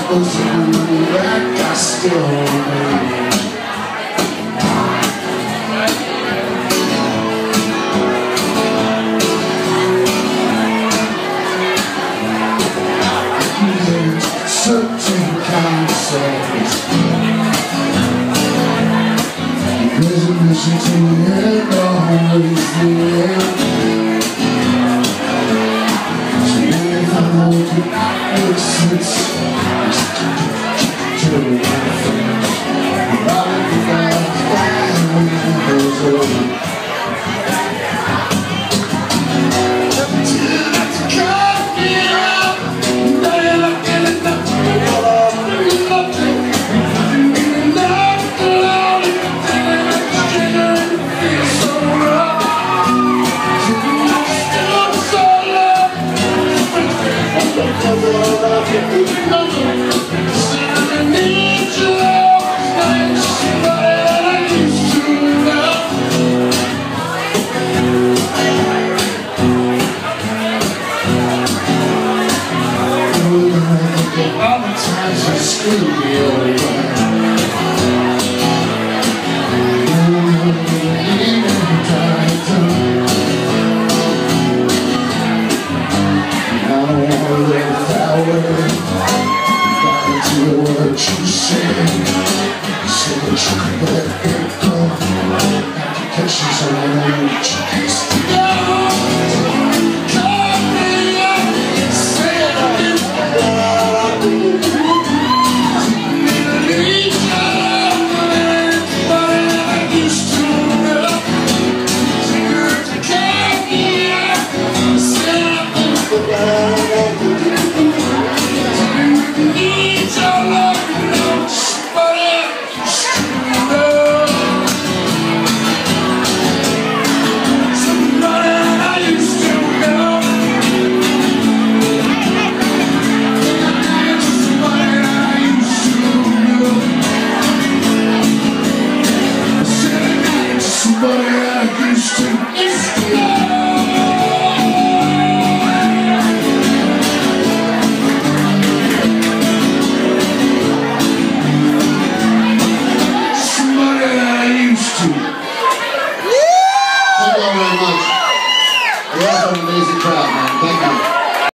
was a blue that I still remember. Certain kind of sadness, there's a mission to the end, always the end. So if I know it makes sense, to the life, all of the guys when it goes over. What you say, so that you can let it go. Applications on what you